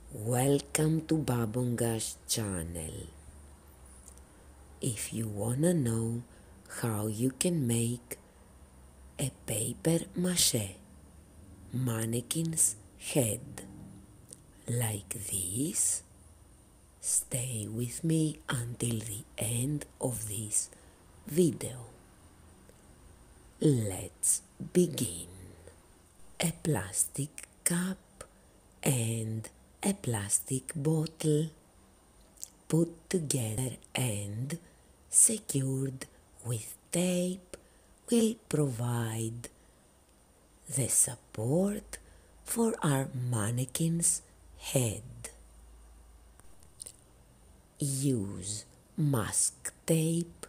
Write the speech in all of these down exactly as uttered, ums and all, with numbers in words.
Welcome to Babonga's channel. If you wanna know how you can make a paper mache mannequin's head like this, stay with me until the end of this video. Let's begin. A plastic cup and a plastic bottle put together and secured with tape will provide the support for our mannequin's head. Use mask tape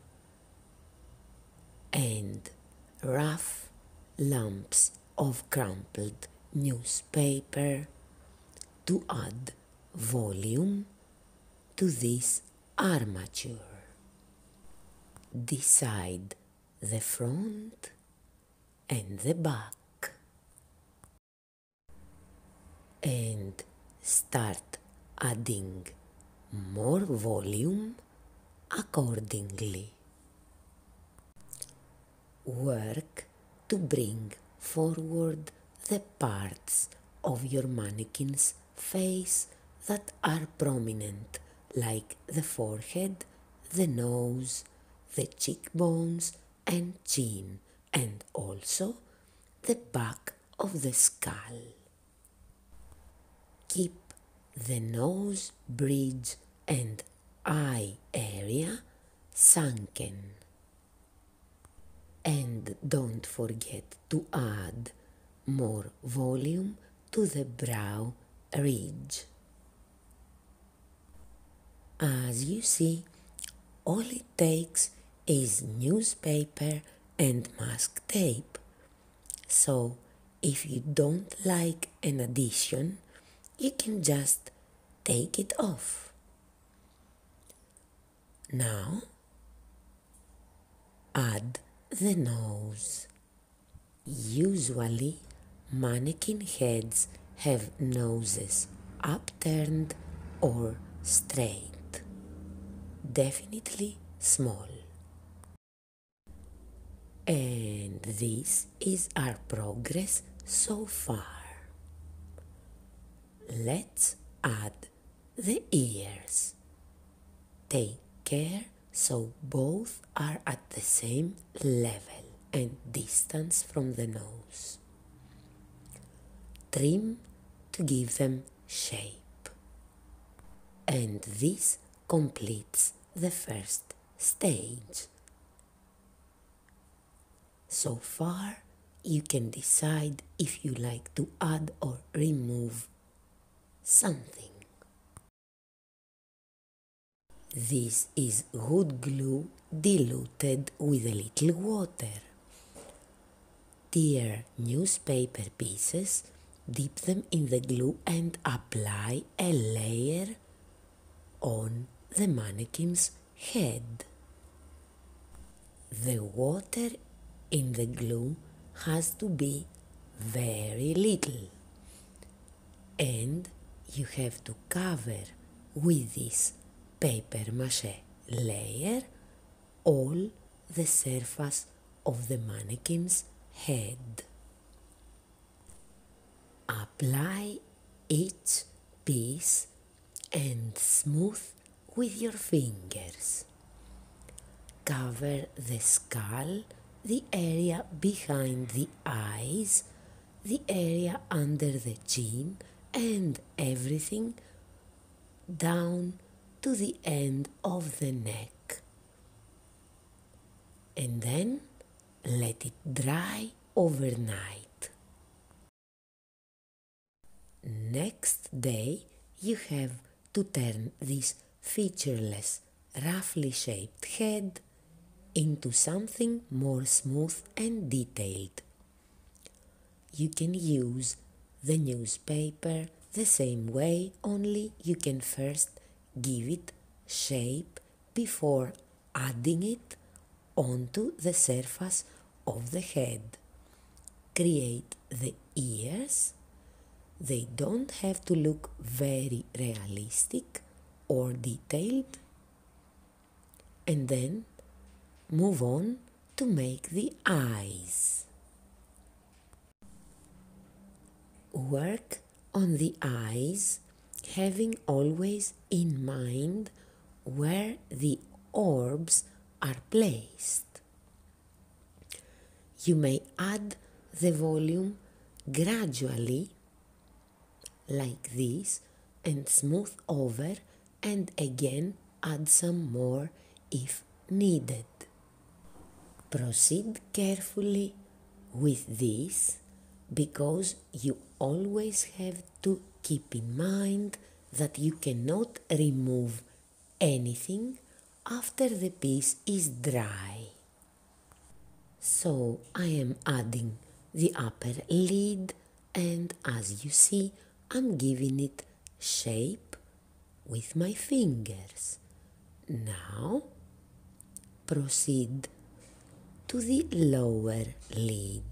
and rough lumps of crumpled newspaper to add volume to this armature. Decide the front and the back and start adding more volume accordingly. Work to bring forward the parts of your mannequin's face that are prominent, like the forehead, the nose, the cheekbones and chin, and also the back of the skull. Keep the nose bridge and eye area sunken. And don't forget to add more volume to the brow ridge. As you see, all it takes is newspaper and mask tape. So if you don't like an addition, you can just take it off. Now add the nose. Usually mannequin heads have noses upturned or straight, definitely small. And this is our progress so far. Let's add the ears. Take care so both are at the same level and distance from the nose. Trim to give them shape. And this completes the first stage. So far, you can decide if you like to add or remove something. This is wood glue diluted with a little water. Tear newspaper pieces, dip them in the glue and apply a layer on the mannequin's head. The water in the glue has to be very little, and you have to cover with this paper mache layer all the surface of the mannequin's head. Apply each piece and smooth with your fingers. Cover the skull, the area behind the eyes, the area under the chin, and everything down to the end of the neck. And then let it dry overnight. Next day you have to turn this featureless, roughly shaped head into something more smooth and detailed. You can use the newspaper the same way, only you can first give it shape before adding it onto the surface of the head. Create the ears, They don't have to look very realistic or detailed. And then move on to make the eyes. Work on the eyes, having always in mind where the orbs are placed. You may add the volume gradually, like this, and smooth over, and again add some more if needed. Proceed carefully with this, because you always have to keep in mind that you cannot remove anything after the piece is dry. So I am adding the upper lid, and as you see, I'm giving it shape with my fingers. Now proceed to the lower lid.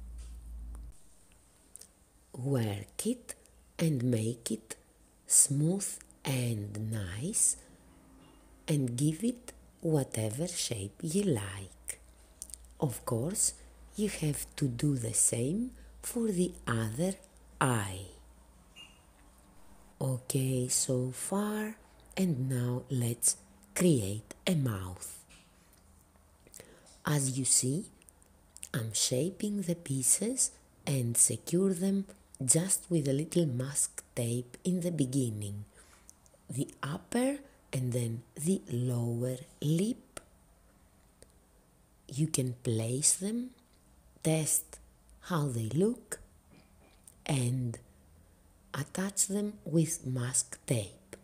Work it and make it smooth and nice, and give it whatever shape you like. Of course, you have to do the same for the other eye. Okay, so far, and now let's create a mouth. As you see, I'm shaping the pieces and secure them just with a little mask tape in the beginning. The upper and then the lower lip. You can place them, test how they look, and attach them with mask tape.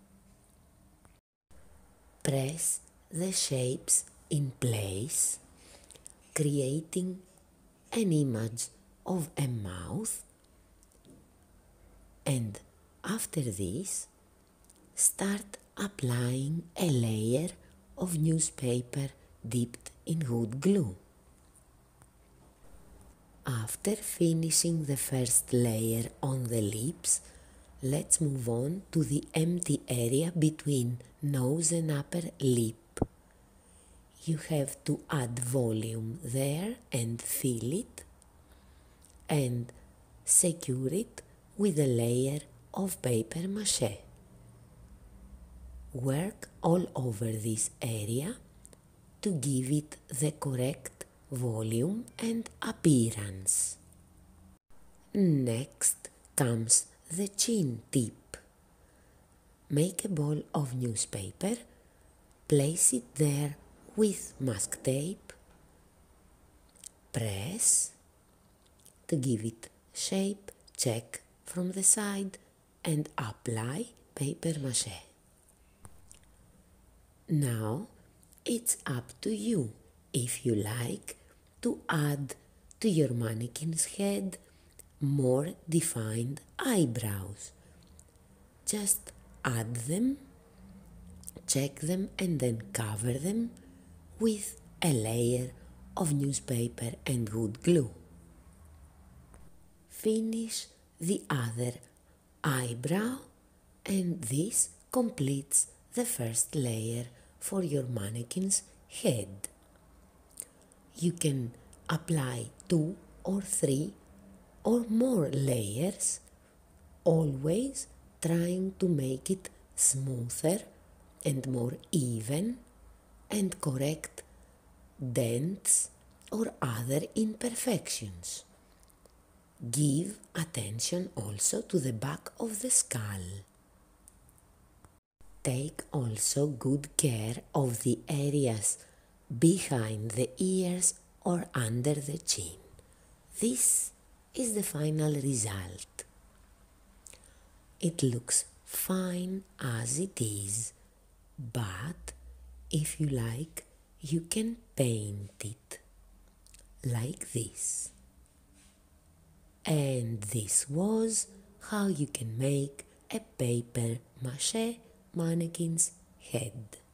Press the shapes in place, creating an image of a mouth, and after this, start applying a layer of newspaper dipped in wood glue. After finishing the first layer on the lips, let's move on to the empty area between nose and upper lip. You have to add volume there and fill it, and secure it with a layer of paper mache. Work all over this area to give it the correct volume and appearance. Next comes the chin tip. Make a ball of newspaper, place it there with mask tape, press to give it shape, check from the side, and apply paper mache. Now it's up to you if you like to add to your mannequin's head more defined eyebrows. Just add them, check them, and then cover them with a layer of newspaper and wood glue. Finish the other eyebrow, and this completes the first layer for your mannequin's head. You can apply two or three or more layers, always trying to make it smoother and more even, and correct dents or other imperfections. Give attention also to the back of the skull. Take also good care of the areas behind the ears or under the chin. This is the final result. It looks fine as it is, but if you like, you can paint it like this. And this was how you can make a paper mache mannequin's head.